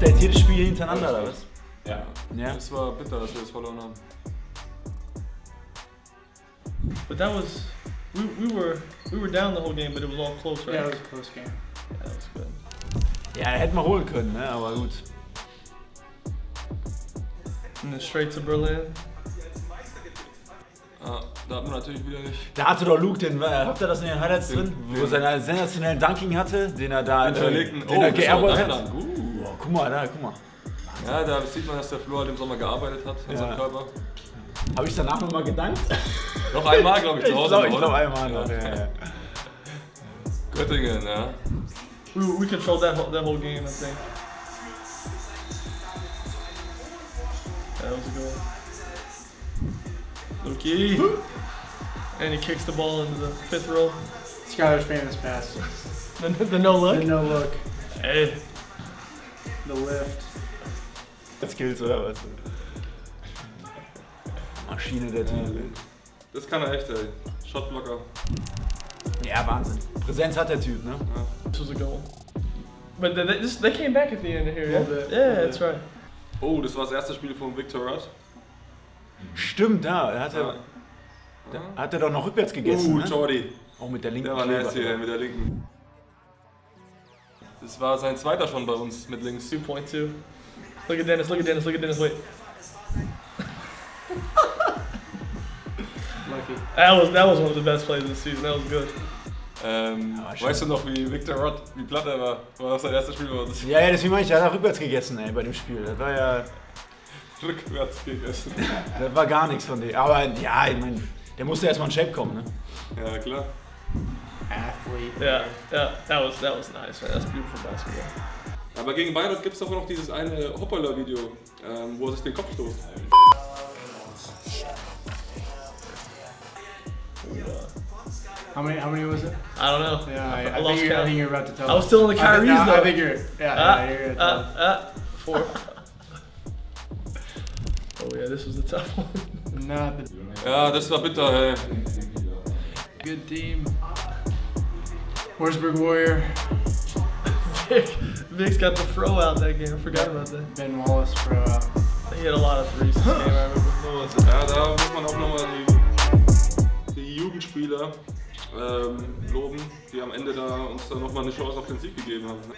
ja jetzt jedes Spiel hintereinander, oder was? Ja. Ja. Es war bitter, dass wir das verloren haben. But that was we were down the whole game, but it was all close, right? Yeah, it was a close game. Yeah, that was good. Ja, hätten wir holen können, ne? Aber gut. And then straight to Berlin. Ah, da hatten wir natürlich wieder nicht. Da hatte doch Luke den, habt ihr das in den Highlights drin? Wo er seinen sensationellen Dunking hatte, den er da den er geairballt hat. Oh, Guck mal, da, guck mal. ja, da sieht man, dass der Flo halt im Sommer gearbeitet hat an seinem Körper. Habe ich danach nochmal gedankt? Noch einmal, glaube ich, zu Hause. Ich glaube einmal noch. Ja. Göttingen, ja. We controlled that whole game, I think. That was a good one. Lukey. And he kicks the ball into the 5th row. Skylar's famous pass. The no look? The no look. Hey. The lift. Skills oder was? Maschine der Typ. Das kann er echt, ey. Shotblocker. Ja, Wahnsinn. Präsenz hat der Typ, ne? Ja. This was a goal. But they came back at the end here, yeah? A little bit. Yeah, that's right. Oh, das war das erste Spiel von Victor Rudd. Stimmt, da hat er doch noch rückwärts gegessen, ne? Jordi. Auch mit der linken Der war Kleber. nasty, ey, mit der linken. Das war sein zweiter schon bei uns mit links. 2.2. Look at Dennis, look at Dennis, look at Dennis, wait. Lucky. That was one of the best plays of the season, that was good. Weißt du noch, wie Victor Rudd, wie platt er war? War das sein erstes Spiel bei uns? Ja, deswegen meine ich, er hat rückwärts gegessen, ey, bei dem Spiel. Das war ja... Rückwärts gegessen. Das war gar nichts von dem. Aber ja, ich meine, der musste erstmal in Shape kommen, ne? Ja, klar. Athlete. Yeah, that was nice, man. That's beautiful basketball. Aber gegen Bayreuth gibt es doch noch dieses eine Hoppala-Video, wo er sich den Kopf stoßt. How many was it? I don't know. Yeah, I lost I count. think you're about to tell I was us. still in the Kyrie's though. I think you're. Yeah, you're gonna tell us. 4. Oh yeah, this was a tough one. Not the Ja, das war bitter, ey. good team. Horsburgh Warrior. Vic's got the throw out that game. I forgot about that. Ben Wallace throw out. He had a lot of threes this game, I remember. Ja, da muss man auch nochmal die Jugendspieler loben, die am Ende da uns dann nochmal eine Chance auf den Sieg gegeben haben.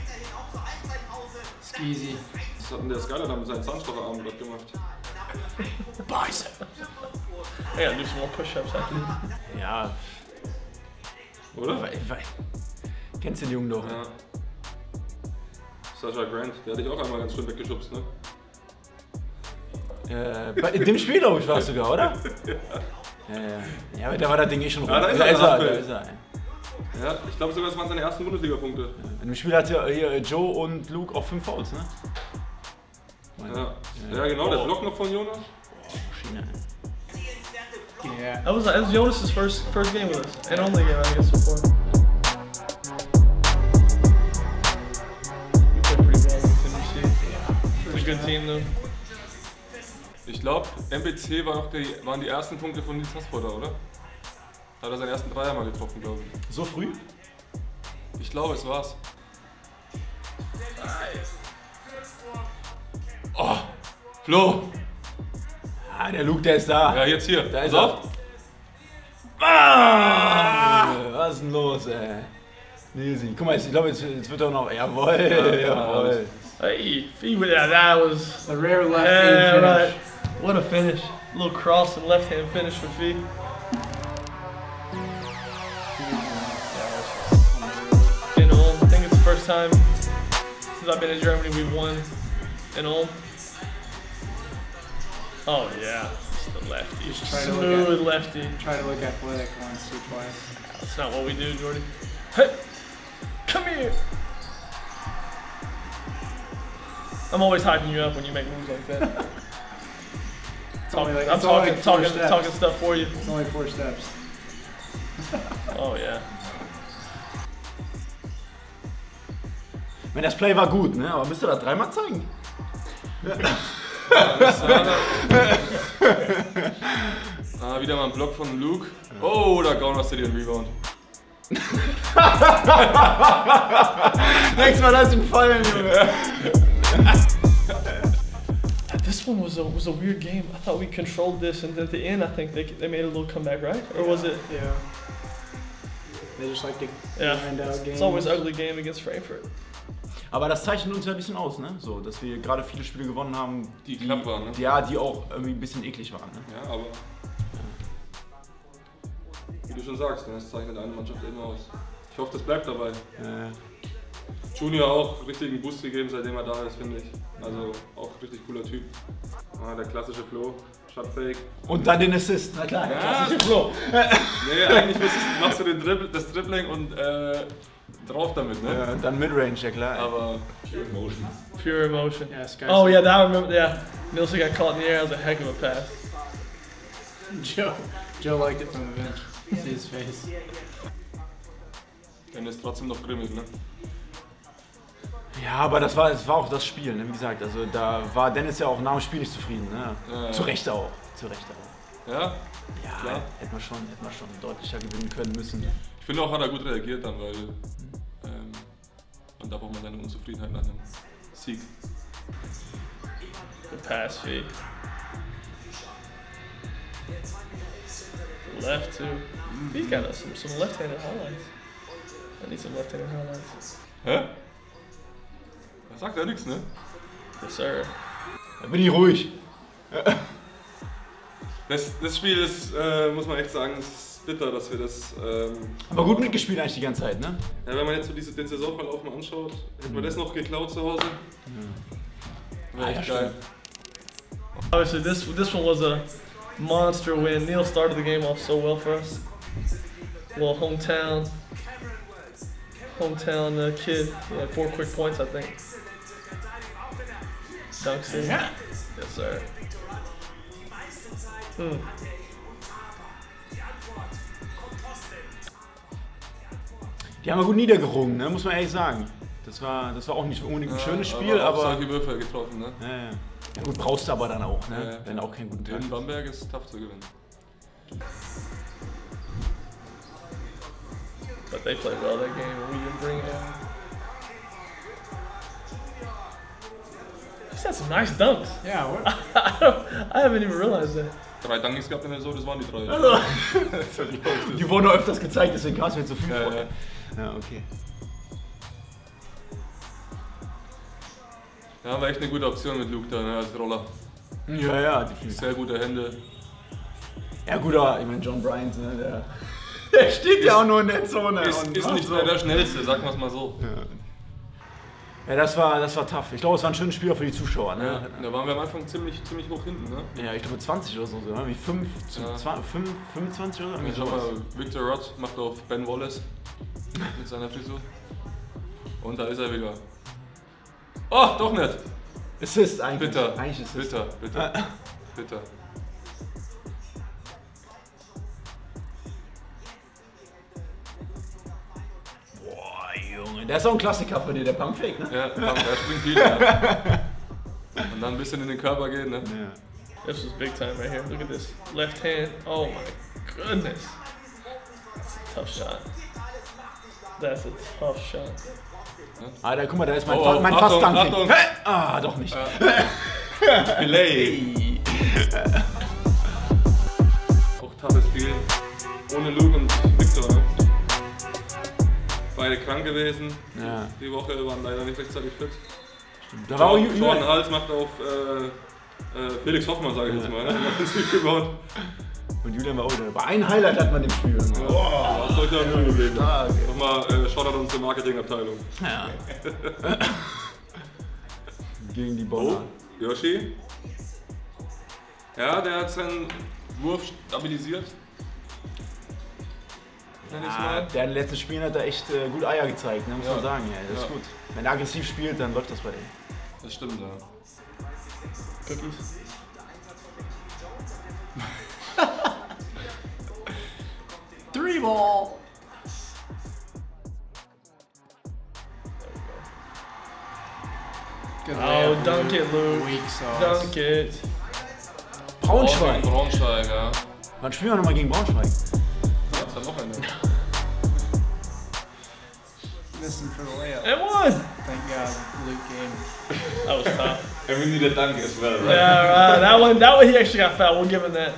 Skeezy. Das hat denn der Skylar dann mit seinem Zahnstocherarm gerade gemacht. Bicep. I gotta do some more push-ups after this. Ja. Oder? Kennst den Jungen doch? Ja. Sasha Grant, der hat dich auch einmal ganz schön weggeschubst, ne? In dem Spiel, glaube ich, war es sogar, oder? Ja, aber da war das Ding eh schon rum. Ja, da ist er. Ja, ich glaube sogar, das waren seine ersten Bundesliga-Punkte. In dem Spiel hat ja hier Joe und Luke auch 5 Fouls, ne? Ja, genau, der Block noch von Jonas. Maschine. Yeah. That was Jonas' first game with us, and only game I guess so far. We played pretty well against NBC. It's a good team though. Ich glaube, MBC waren die ersten Punkte von Nils Hassfurter, oder? Da hat er seinen ersten Dreier mal getroffen, glaube ich. So früh? Ich glaube, es war's. Oh, Flo! Ah, der Luke, der ist da. Ja, jetzt hier. Da ist er. Was ist denn los, ey? Easy. Guck mal, ich glaube, jetzt wird er noch. Jawohl, jawohl. Hey, yeah, that was The rare left hand finish. right. What a finish! A little cross and left hand finish for Fee. In Ulm, I think it's the first time since I've been in Germany we've won in Ulm. Oh yeah, it's the lefty. Just try to look Smooth lefty. Try to look athletic once or twice. That's not what we do, Jordy. Hey, come here. I'm always hyping you up when you make moves like that. I'm talking stuff for you. It's only 4 steps. Oh yeah. Ich meine, das Play war gut, ne? Aber müsst ihr das 3-mal zeigen? Wieder mal ein Block von Luke. Oh, da Gaunerst du dir den Rebound. Nächstes Mal lass ihn fallen, Junge. This one was a weird game. I thought we controlled this, and at the end, I think they made a little comeback, right? Or was it? Yeah. They just like to Yeah. grind out games. It's always an ugly game against Frankfurt. Aber das zeichnet uns ja ein bisschen aus, ne? So, dass wir gerade viele Spiele gewonnen haben, Die knapp waren, ne? Ja, die auch irgendwie ein bisschen eklig waren, ne? Ja, aber wie du schon sagst, ne, das zeichnet eine Mannschaft immer aus. Ich hoffe, das bleibt dabei. Junior auch richtigen Boost gegeben, seitdem er da ist, finde ich. Also auch richtig cooler Typ. Ah, der klassische Flo, Shotfake. Und dann den Assist, na klar. Ja, Flo. Nee, eigentlich machst du das Dribbling und drauf damit, ne? Ja, dann Midrange, ja klar. Aber pure emotion. Pure emotion. Yeah, this guy's Oh yeah, that I remember. Yeah, Nilsson got caught in the air. That was a heck of a pass. Joe liked it from the bench. See his face. Dann ist trotzdem noch grimmig, ne? Ja, aber das war auch das Spiel, ne? Wie gesagt, also da war Dennis ja auch nach dem Spiel nicht zufrieden, ne? Ja. Zu Recht auch, zu Recht auch. Ja? Ja, Klar. hätten wir schon deutlicher gewinnen können müssen. Ich finde auch, hat er gut reagiert dann, weil man darf auch mal seine Unzufriedenheit nach einem Sieg. The pass fake. Left too. He's got some left-handed highlights. I need some left-handed highlights. Hä? Da sagt er nichts, ne? Yes, sir. Da bin ich ruhig. Das Spiel ist, muss man echt sagen, es ist bitter, dass wir das. Aber gut mitgespielt eigentlich die ganze Zeit, ne? Ja, wenn man jetzt so den Saisonverlauf mal anschaut, hätten wir das noch geklaut zu Hause. Wäre echt ja, geil. Obviously, this one was a monster win. Neil started the game off so well for us. Well, hometown kid. He had 4 quick points, I think. Dunks in. Ja. Yes, sir. Die haben wir gut niedergerungen, ne? Muss man ehrlich sagen. Das war auch nicht unbedingt ein schönes Spiel, auch aber. solche Würfe getroffen, ne? Ja, gut, brauchst du aber dann auch, ne? Ja. Wenn auch keinen guten Tag. In Bamberg ist tough zu gewinnen. But they played well that game, and we didn't bring it. He's had some nice dunks. Yeah, what? I haven't even realized that. 3 Dunkies gehabt in der Saison, das waren die 3. Die wurden auch öfters gezeigt, deswegen kam es mir zu viel vor. Ja. Ja, okay. Ja, war echt eine gute Option mit Luke da, ne, als Roller. Ja, definitiv. Sehr gute Hände. Ja gut, aber ich meine John Bryant, ne, der steht ja auch nur in der Zone. Ist nicht mehr der Schnellste, sagen wir es mal so. Ja, das war tough. Ich glaube, es war ein schönes Spiel auch für die Zuschauer, ne? Ja, da waren wir am Anfang ziemlich hoch hinten, ne? Ja, ich glaube 20 oder so, ne? Wie 5 zu Ja. 25 oder so? Ich schau mal, Victor Rudd macht auf Ben Wallace mit seiner Frisur. Und da ist er wieder. Oh, doch nicht! Assist eigentlich. Bitter. Eigentlich ist es. Bitter. Boah, Junge. Der ist auch ein Klassiker von dir, der Pumpfake, ne? Ja, er springt viel, ja. Und dann ein bisschen in den Körper gehen, ne? Ja. This was big time right here. Look at this. Left hand. Oh my goodness. That's a tough shot. That's a tough shot. Alter, guck mal, da ist mein, Oh, mein Achtung, Fast-Dunking. Achtung. Hä? Ah, doch nicht. Filet! Auch toughes Spiel. Ohne Luke und Victor. Ne? Beide krank gewesen. Ja. Die Woche waren leider nicht rechtzeitig fit. Da war auch Jordan Hals macht auf Felix Hoffmann, sage ich jetzt mal. Offensiv gebaut. Und Julian war auch wieder. Bei einem Highlight hat man dem Spiel. Boah, das sollte ja nur gewesen. Ah, okay. Nochmal Shoutout an unsere Marketingabteilung. Ja. Gegen die Oh, Bauern. Yoshi. Ja, der hat seinen Wurf stabilisiert. Nenn ich's Ja, mal. der letzte Spiel hat da echt gut Eier gezeigt, ne? Muss Ja. man sagen. Ja, das ist Ja. gut. Wenn er aggressiv spielt, dann läuft das bei dem. Das stimmt, ja. Cookies. Three ball. Good Oh, layup, dunk Luke. it, Luke. Weak sauce. Dunk it. Braunschweig. Braunschweig, ja. Wann spielen wir nochmal gegen Braunschweig? Ja, ist da noch eine. missing for the layup. And one! Thank God, Luke game. That was tough. And we need a dunk as well, right? Yeah, right. That one he actually got fouled. We'll give him that.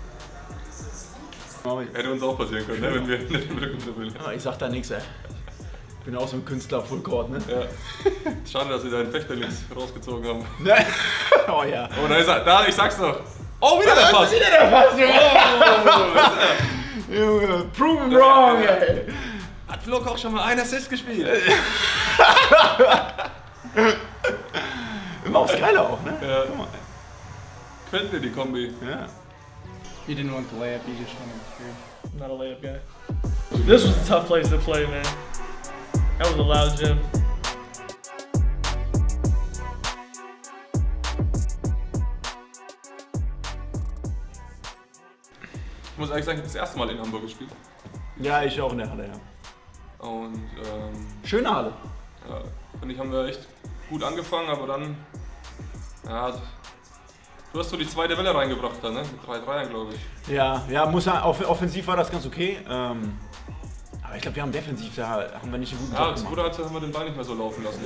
Hätte uns auch passieren können, ne, wenn wir nicht im Rücken dribbeln. Aber ich sag da nichts, ey. Ich bin auch so ein Künstler Full Court, ne? Ja. Schade, dass sie deinen Fechter links rausgezogen haben. Oh ja. Oh, da ist er. Da, ich sag's doch. Oh, wieder der Pass. Wieder der Pass, Junge. Junge, proven wrong, ey. Hat Flo auch schon mal einen Assist gespielt? Immer aufs Geile auch, ne? Ja. Guck mal. Gefällt mir die Kombi. Ja. You didn't want the layup, you just wanted the free. Not a layup guy. This was a tough place to play, man. That was a loud gym. Ich muss eigentlich sagen, ich habe das erste Mal in Hamburg gespielt. Ja, ich auch in der Halle, ja. Und Schöne Halle. ja, finde ich, haben wir echt gut angefangen, aber dann, ja, du hast so die zweite Welle reingebracht dann, ne? Mit 3 Dreiern, glaube ich. Ja, ja, muss sagen, offensiv war das ganz okay. Aber ich glaube, wir haben defensiv, da haben wir nicht einen guten Ja, Job zu gemacht. guter Zeit haben wir den Ball nicht mehr so laufen lassen.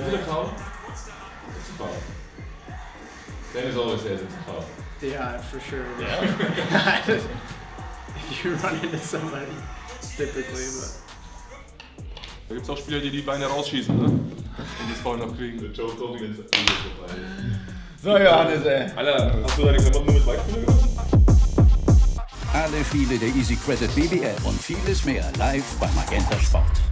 Dennis always says it's a foul. Yeah, for sure. Yeah. You run into somebody, typically, but. Da gibt es auch Spieler, die die Beine rausschießen, ne? Und das Foul noch kriegen. Joe told me it's vorbei. So, Johannes, ey. Alter, hast du deine Klamotten nur mit Weichspieler gemacht? Alle Spiele der Easy Credit BBL und vieles mehr live bei Magenta Sport.